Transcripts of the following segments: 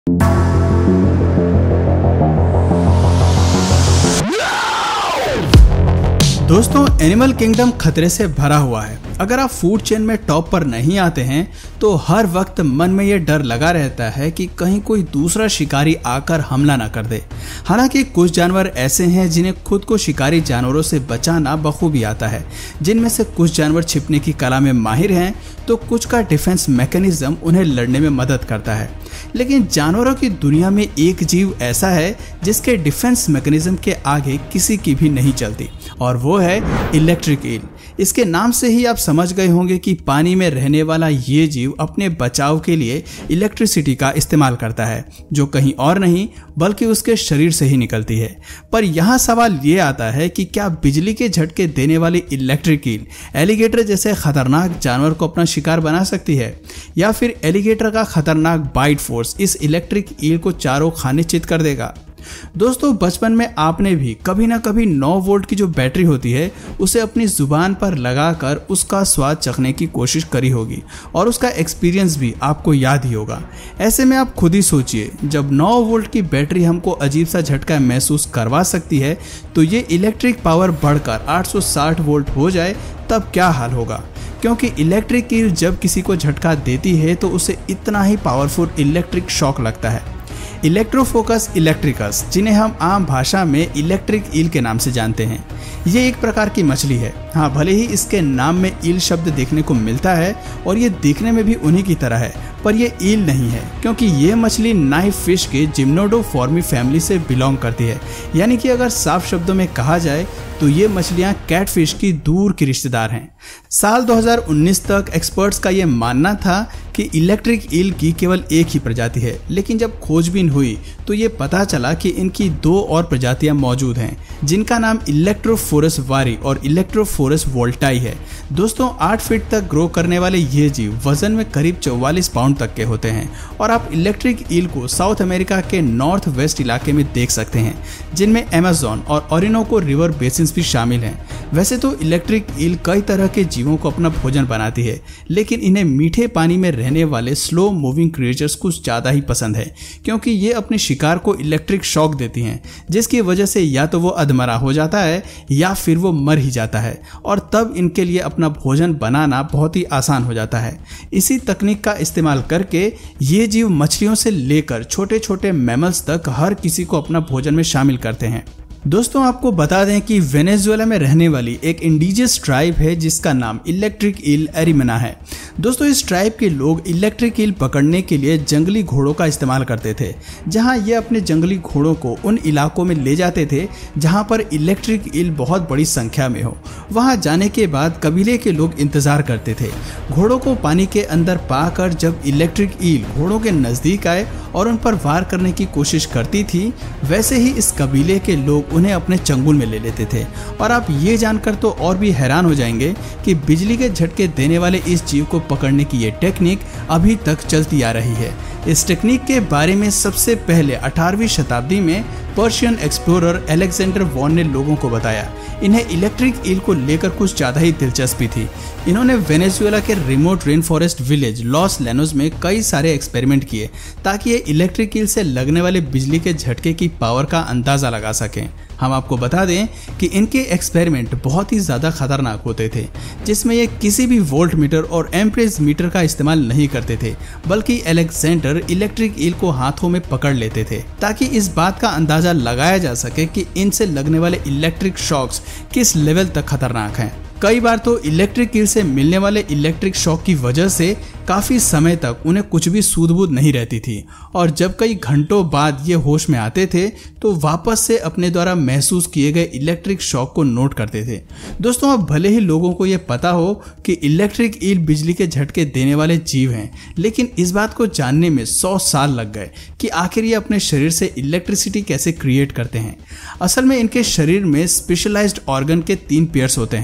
दोस्तों, animal kingdom खतरे से भरा हुआ है। अगर आप फूड चेन में टॉप पर नहीं आते हैं तो हर वक्त मन में ये डर लगा रहता है कि कहीं कोई दूसरा शिकारी आकर हमला ना कर दे। हालांकि कुछ जानवर ऐसे हैं जिन्हें खुद को शिकारी जानवरों से बचाना बखूबी आता है, जिनमें से कुछ जानवर छिपने की कला में माहिर हैं तो कुछ का डिफेंस मैकेनिज्म उन्हें लड़ने में मदद करता है। लेकिन जानवरों की दुनिया में एक जीव ऐसा है जिसके डिफेंस मैकेनिज्म के आगे किसी की भी नहीं चलती, और वो है इलेक्ट्रिक ईल। इसके नाम से ही आप समझ गए होंगे कि पानी में रहने वाला ये जीव अपने बचाव के लिए इलेक्ट्रिसिटी का इस्तेमाल करता है, जो कहीं और नहीं बल्कि उसके शरीर से ही निकलती है। पर यहाँ सवाल ये आता है कि क्या बिजली के झटके देने वाली इलेक्ट्रिक ईल एलिगेटर जैसे खतरनाक जानवर को अपना शिकार बना सकती है, या फिर एलिगेटर का खतरनाक बाइट फोर्स इस इलेक्ट्रिक ईल को चारों खाने चित कर देगा। दोस्तों, बचपन में आपने भी कभी ना कभी 9 वोल्ट की जो बैटरी होती है उसे अपनी जुबान पर लगाकर उसका स्वाद चखने की कोशिश करी होगी, और उसका एक्सपीरियंस भी आपको याद ही होगा। ऐसे में आप खुद ही सोचिए, जब 9 वोल्ट की बैटरी हमको अजीब सा झटका महसूस करवा सकती है तो ये इलेक्ट्रिक पावर बढ़कर 860 वोल्ट हो जाए तब क्या हाल होगा। क्योंकि इलेक्ट्रिक ईल जब किसी को झटका देती है तो उसे इतना ही पावरफुल इलेक्ट्रिक शॉक लगता है। इलेक्ट्रोफोकस इलेक्ट्रिकस, जिन्हें हम आम भाषा में इलेक्ट्रिक ईल के नाम से जानते हैं, ये एक प्रकार की मछली है। हाँ, भले ही इसके नाम में ईल शब्द देखने को मिलता है और ये दिखने में भी उन्हीं की तरह है, पर ये ईल नहीं है, क्योंकि ये मछली नाइफ फिश के जिम्नोडोफॉर्मी फैमिली से बिलोंग करती है। यानी कि अगर साफ शब्दों में कहा जाए तो ये मछलियां कैटफिश की दूर की रिश्तेदार हैं। साल 2019 तक एक्सपर्ट्स का ये मानना था कि इलेक्ट्रिक ईल की केवल एक ही प्रजाति है, लेकिन जब खोजबीन हुई तो ये पता चला कि इनकी 2 और प्रजातियां मौजूद हैं, जिनका नाम इलेक्ट्रोफोरस वारी और इलेक्ट्रोफोरस वोल्टाई है। दोस्तों, 8 फीट तक ग्रो करने वाले ये जीव वजन में करीब 44 पाउंड तक के होते हैं, और आप इलेक्ट्रिक ईल को साउथ अमेरिका के नॉर्थ वेस्ट इलाके में देख सकते हैं, जिनमें अमेज़न और ओरिनोको रिवर बेसिन भी शामिल हैं। वैसे तो इलेक्ट्रिक ईल कई तरह के जीवों को अपना भोजन बनाती है, लेकिन इन्हें मीठे पानी में रहने वाले स्लो मूविंग क्रिएचर्स कुछ ज्यादा ही पसंद है, क्योंकि ये अपने शिकार को इलेक्ट्रिक शॉक देती हैं, जिसकी वजह से या तो वो अधमरा हो जाता है या फिर वो मर ही जाता है, और तब इनके लिए अपना भोजन बनाना बहुत ही आसान हो जाता है। इसी तकनीक का इस्तेमाल करके ये जीव मछलियों से लेकर छोटे छोटे मैमल्स तक हर किसी को अपना भोजन में शामिल करते हैं। दोस्तों, आपको बता दें कि वेनेजुएला में रहने वाली एक इंडिजियस ट्राइब है जिसका नाम इलेक्ट्रिक ईल एरिमना है। दोस्तों, इस ट्राइब के लोग इलेक्ट्रिक ईल पकड़ने के लिए जंगली घोड़ों का इस्तेमाल करते थे, जहां ये अपने जंगली घोड़ों को उन इलाकों में ले जाते थे जहां पर इलेक्ट्रिक ईल बहुत बड़ी संख्या में हो। वहां जाने के बाद कबीले के लोग इंतजार करते थे। घोड़ों को पानी के अंदर पाकर जब इलेक्ट्रिक ईल घोड़ों के नजदीक आए और उन पर वार करने की कोशिश करती थी, वैसे ही इस कबीले के लोग उन्हें अपने चंगुल में ले लेते थे। और आप ये जानकर तो और भी हैरान हो जाएंगे कि बिजली के झटके देने वाले इस जीव को पकड़ने की ये टेक्निक अभी तक चलती आ रही है। इस टेक्निक के बारे में सबसे पहले 18वीं शताब्दी में पर्शियन एक्सप्लोरर अलेक्जेंडर वॉन ने लोगों को बताया। इन्हें इलेक्ट्रिक ईल को लेकर कुछ ज्यादा ही दिलचस्पी थी। इन्होंने वेनेजुएला के remote rainforest village Los Llanos में कई सारे एक्सपेरिमेंट किए ताकि ये इलेक्ट्रिक ईल से लगने वाले बिजली के झटके की पावर का अंदाजा लगा सकें। हम आपको बता दें कि इनके एक्सपेरिमेंट बहुत ही ज़्यादा खतरनाक होते थे, जिसमें ये किसी भी वोल्ट मीटर और एम्परेज मीटर का इस्तेमाल नहीं करते थे, बल्कि अलेक्जेंडर इलेक्ट्रिक ईल को हाथों में पकड़ लेते थे ताकि इस बात का अंदाजा लगाया जा सके कि इनसे लगने वाले इलेक्ट्रिक शॉक्स किस लेवल तक खतरनाक हैं। कई बार तो इलेक्ट्रिक ईल से मिलने वाले इलेक्ट्रिक शॉक की वजह से काफी समय तक उन्हें कुछ भी सूझबूझ नहीं रहती थी, और जब कई घंटों बाद ये होश में आते थे तो वापस से अपने द्वारा महसूस किए गए इलेक्ट्रिक शॉक को नोट करते थे। दोस्तों, अब भले ही लोगों को ये पता हो कि इलेक्ट्रिक ईल बिजली के झटके देने वाले जीव हैं, लेकिन इस बात को जानने में 100 साल लग गए कि आखिर ये अपने शरीर से इलेक्ट्रिसिटी कैसे क्रिएट करते हैं। असल में इनके शरीर में स्पेशलाइज्ड ऑर्गन के 3 पेयर्स होते हैं,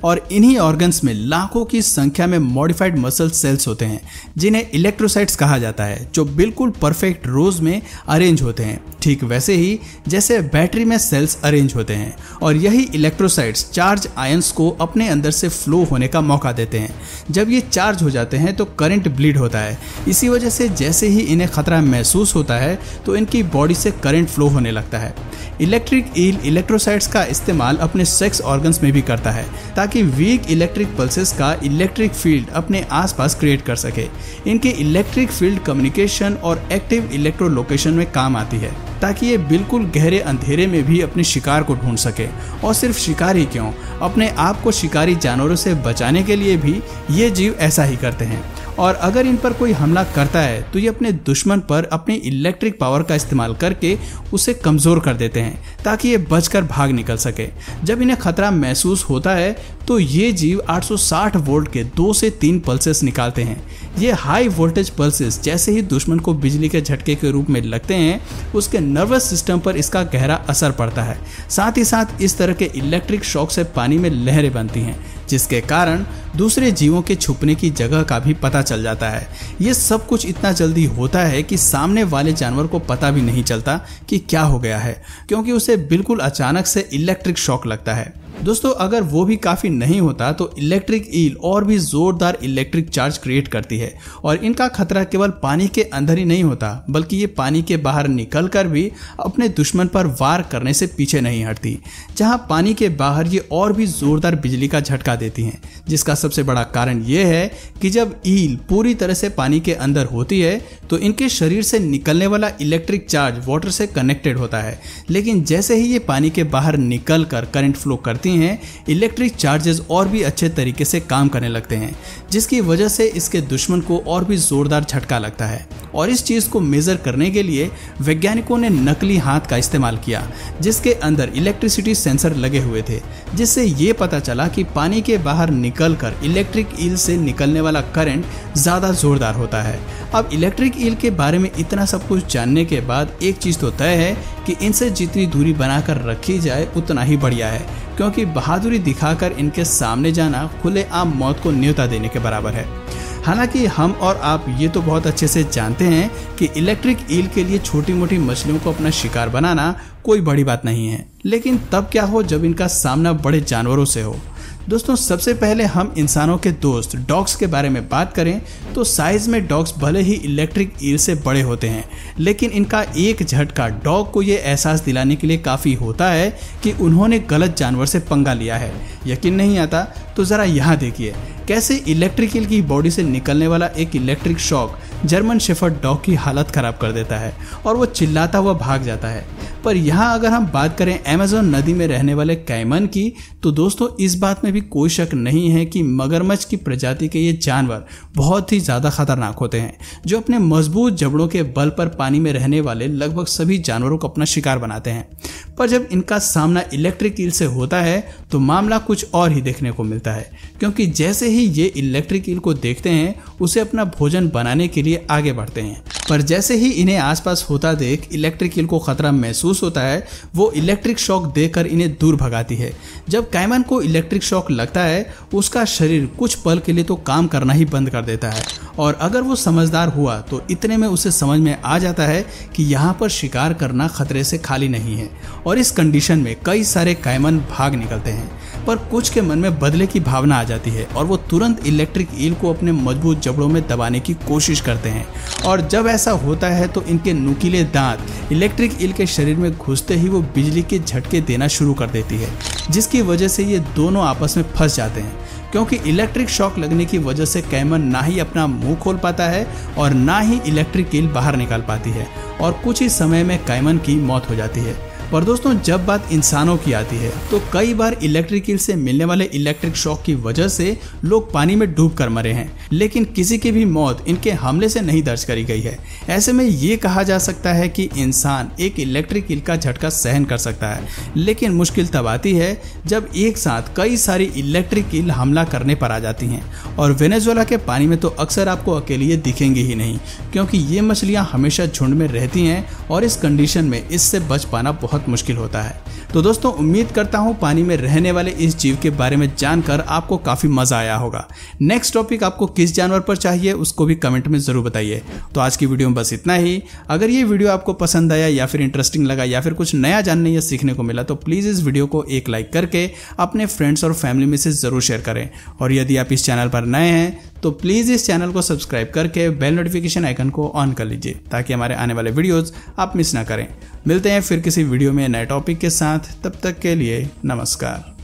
और इन्हीं ऑर्गन्स में लाखों की संख्या में मॉडिफाइड मसल सेल्स होते हैं जिन्हें इलेक्ट्रोसाइट्स कहा जाता है, जो बिल्कुल परफेक्ट रोज में अरेंज होते हैं, ठीक वैसे ही जैसे बैटरी में सेल्स अरेंज होते हैं। और यही इलेक्ट्रोसाइट्स चार्ज आयंस को अपने अंदर से फ्लो होने का मौका देते हैं। जब ये चार्ज हो जाते हैं तो करंट ब्लीड होता है। इसी वजह से जैसे ही इन्हें खतरा महसूस होता है तो इनकी बॉडी से करंट फ्लो होने लगता है। इलेक्ट्रिक ईल इलेक्ट्रोसाइट्स का इस्तेमाल अपने सेक्स ऑर्गन्स में भी करता है ताकि वीक इलेक्ट्रिक पल्सेस का इलेक्ट्रिक फील्ड अपने आसपास क्रिएट कर सके। इनके इलेक्ट्रिक फील्ड कम्युनिकेशन और एक्टिव इलेक्ट्रोलोकेशन में काम आती है ताकि ये बिल्कुल गहरे अंधेरे में भी अपने शिकार को ढूंढ सके। और सिर्फ शिकार ही क्यों, अपने आप को शिकारी जानवरों से बचाने के लिए भी ये जीव ऐसा ही करते हैं। और अगर इन पर कोई हमला करता है तो ये अपने दुश्मन पर अपनी इलेक्ट्रिक पावर का इस्तेमाल करके उसे कमजोर कर देते हैं ताकि ये बचकर भाग निकल सके। जब इन्हें खतरा महसूस होता है तो ये जीव 860 वोल्ट के 2 से 3 पल्सेस निकालते हैं। ये हाई वोल्टेज पल्सेस जैसे ही दुश्मन को बिजली के झटके के रूप में लगते हैं, उसके नर्वस सिस्टम पर इसका गहरा असर पड़ता है। साथ ही साथ इस तरह के इलेक्ट्रिक शॉक से पानी में लहरें बनती हैं, जिसके कारण दूसरे जीवों के छुपने की जगह का भी पता चल जाता है। ये सब कुछ इतना जल्दी होता है कि सामने वाले जानवर को पता भी नहीं चलता कि क्या हो गया है, क्योंकि उसे बिल्कुल अचानक से इलेक्ट्रिक शॉक लगता है। दोस्तों, अगर वो भी काफी नहीं होता तो इलेक्ट्रिक ईल और भी जोरदार इलेक्ट्रिक चार्ज क्रिएट करती है। और इनका खतरा केवल पानी के अंदर ही नहीं होता, बल्कि ये पानी के बाहर निकलकर भी अपने दुश्मन पर वार करने से पीछे नहीं हटती। जहां पानी के बाहर ये और भी जोरदार बिजली का झटका देती हैं, जिसका सबसे बड़ा कारण ये है कि जब ईल पूरी तरह से पानी के अंदर होती है तो इनके शरीर से निकलने वाला इलेक्ट्रिक चार्ज वाटर से कनेक्टेड होता है। लेकिन जैसे ही ये पानी के बाहर निकल कर करंट फ्लो करती हैं, इलेक्ट्रिक चार्जेस और भी अच्छे तरीके से काम करने लगते हैं, जिसकी वजह से इसके दुश्मन को और भी जोरदार झटका लगता है। और इस चीज को मेजर करने के लिए वैज्ञानिकों ने नकली हाथ का इस्तेमाल किया, जिसके अंदर इलेक्ट्रिसिटी सेंसर लगे हुए थे, जिससे ये पता चला कि पानी के बाहर निकलकर इलेक्ट्रिक ईल से निकलने वाला करंट ज्यादा जोरदार होता है। अब इलेक्ट्रिक ईल के बारे में इतना सब कुछ जानने के बाद एक चीज तो तय है कि इनसे जितनी दूरी बनाकर रखी जाए उतना ही बढ़िया है, क्योंकि बहादुरी दिखाकर इनके सामने जाना खुलेआम मौत को न्योता देने के बराबर है। हालांकि हम और आप ये तो बहुत अच्छे से जानते हैं कि इलेक्ट्रिक ईल के लिए छोटी मोटी मछलियों को अपना शिकार बनाना कोई बड़ी बात नहीं है, लेकिन तब क्या हो जब इनका सामना बड़े जानवरों से हो। दोस्तों, सबसे पहले हम इंसानों के दोस्त डॉग्स के बारे में बात करें तो साइज में डॉग्स भले ही इलेक्ट्रिक ईल से बड़े होते हैं, लेकिन इनका एक झटका डॉग को ये एहसास दिलाने के लिए काफ़ी होता है कि उन्होंने गलत जानवर से पंगा लिया है। यकीन नहीं आता तो ज़रा यहाँ देखिए कैसे इलेक्ट्रिक ईल की बॉडी से निकलने वाला एक electric shock German shepherd dog की हालत खराब कर देता है और वो चिल्लाता हुआ भाग जाता है। पर यहाँ अगर हम बात करें अमेज़न नदी में रहने वाले कैमन की, तो दोस्तों इस बात में भी कोई शक नहीं है कि मगरमच्छ की प्रजाति के ये जानवर बहुत ही ज़्यादा खतरनाक होते हैं, जो अपने मजबूत जबड़ों के बल पर पानी में रहने वाले लगभग सभी जानवरों को अपना शिकार बनाते हैं। पर जब इनका सामना इलेक्ट्रिक ईल से होता है तो मामला कुछ और ही देखने को मिलता है, क्योंकि जैसे ही ये इलेक्ट्रिक ईल को देखते हैं उसे अपना भोजन बनाने के लिए आगे बढ़ते हैं। पर जैसे ही इन्हें आसपास होता देख इलेक्ट्रिक ईल को खतरा महसूस होता है, वो इलेक्ट्रिक शॉक देकर इन्हें दूर भगाती है। जब कैमन को इलेक्ट्रिक शॉक लगता है, उसका शरीर कुछ पल के लिए तो काम करना ही बंद कर देता है, और अगर वो समझदार हुआ तो इतने में उसे समझ में आ जाता है कि यहाँ पर शिकार करना खतरे से खाली नहीं है। और इस कंडीशन में कई सारे कैमन भाग निकलते हैं, पर कुछ के मन में बदले की भावना आ जाती है और वो तुरंत इलेक्ट्रिक ईल को अपने मजबूत जबड़ों में दबाने की कोशिश करते हैं। और जब ऐसा होता है तो इनके नुकीले दांत इलेक्ट्रिक ईल के शरीर में घुसते ही वो बिजली के झटके देना शुरू कर देती है, जिसकी वजह से ये दोनों आपस में फंस जाते हैं। क्योंकि इलेक्ट्रिक शॉक लगने की वजह से कैमन ना ही अपना मुंह खोल पाता है और ना ही इलेक्ट्रिक ईल बाहर निकाल पाती है, और कुछ ही समय में कैमन की मौत हो जाती है। पर दोस्तों, जब बात इंसानों की आती है तो कई बार इलेक्ट्रिक ईल से मिलने वाले इलेक्ट्रिक शॉक की वजह से लोग पानी में डूब कर मरे हैं, लेकिन किसी की भी मौत इनके हमले से नहीं दर्ज करी गई है। ऐसे में ये कहा जा सकता है कि इंसान एक इलेक्ट्रिक ईल का झटका सहन कर सकता है, लेकिन मुश्किल तब आती है जब एक साथ कई सारी इलेक्ट्रिक ईल हमला करने पर आ जाती हैं। और वेनेजुएला के पानी में तो अक्सर आपको अकेले ये दिखेंगे ही नहीं, क्योंकि ये मछलियाँ हमेशा झुंड में रहती हैं और इस कंडीशन में इससे बच पाना बहुत बहुत मुश्किल होता है। तो दोस्तों उम्मीद करता हूँ पानी में रहने वाले इस जीव के बारे में जानकर आपको काफ़ी मज़ा आया होगा। नेक्स्ट टॉपिक आपको किस जानवर पर चाहिए उसको भी कमेंट में ज़रूर बताइए। तो आज की वीडियो में बस इतना ही। अगर ये वीडियो आपको पसंद आया या फिर इंटरेस्टिंग लगा या फिर कुछ नया जानने या सीखने को मिला तो प्लीज़ इस वीडियो को एक लाइक करके अपने फ्रेंड्स और फैमिली में से ज़रूर शेयर करें। और यदि आप इस चैनल पर नए हैं तो प्लीज़ इस चैनल को सब्सक्राइब करके बेल नोटिफिकेशन आइकन को ऑन कर लीजिए ताकि हमारे आने वाले वीडियोस आप मिस ना करें। मिलते हैं फिर किसी वीडियो में नए टॉपिक के साथ, तब तक के लिए नमस्कार।